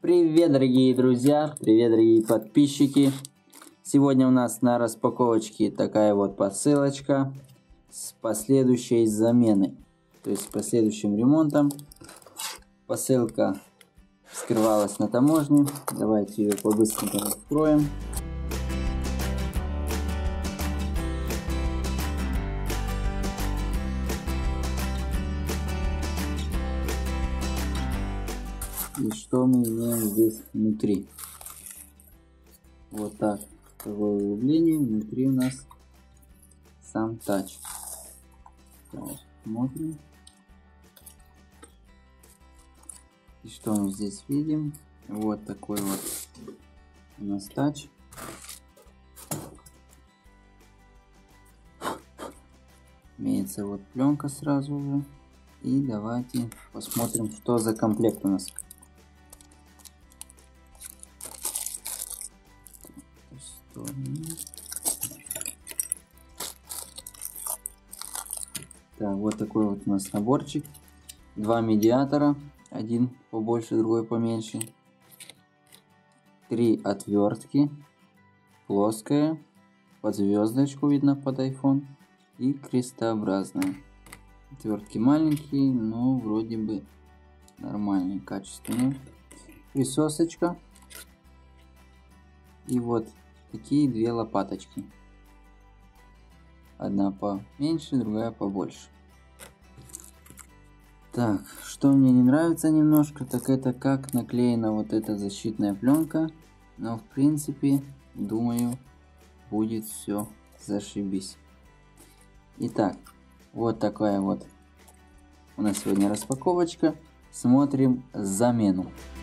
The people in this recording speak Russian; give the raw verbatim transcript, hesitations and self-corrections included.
Привет, дорогие друзья, привет, дорогие подписчики. Сегодня у нас на распаковочке такая вот посылочка с последующей заменой, то есть с последующим ремонтом. Посылка вскрывалась на таможне. Давайте ее побыстренько откроем. И что мы имеем здесь внутри? Вот так, такое углубление. Внутри у нас сам тач. Так, смотрим. И что мы здесь видим? Вот такой вот у нас тач. Имеется вот пленка сразу же. И давайте посмотрим, что за комплект у нас. Так, вот такой вот у нас наборчик. Два медиатора, один побольше, другой поменьше. Три отвертки, плоская, под звездочку видно под iPhone и крестообразная. Отвертки маленькие, но вроде бы нормальные, качественные. Присосочка. И вот такие две лопаточки. Одна поменьше, другая побольше. Так, что мне не нравится немножко, так это как наклеена вот эта защитная пленка. Но в принципе, думаю, будет все зашибись. Итак, вот такая вот у нас сегодня распаковочка. Смотрим замену.